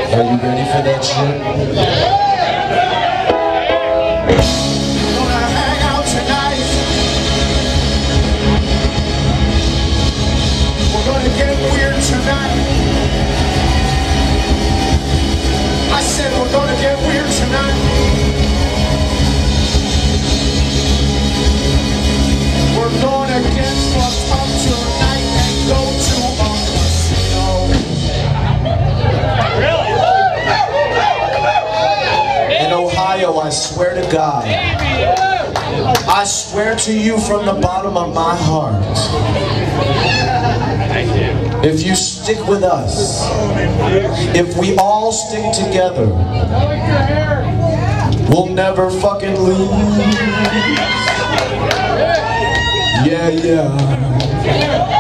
Are you ready for that shit? We're gonna hang out tonight. We're gonna get weird tonight. I said we're gonna get weird tonight. We're gonna get fucked up tonight and go to a casino. Really? In Ohio, I swear to God, I swear to you from the bottom of my heart, if you stick with us, if we all stick together, we'll never fucking lose. Yeah, yeah.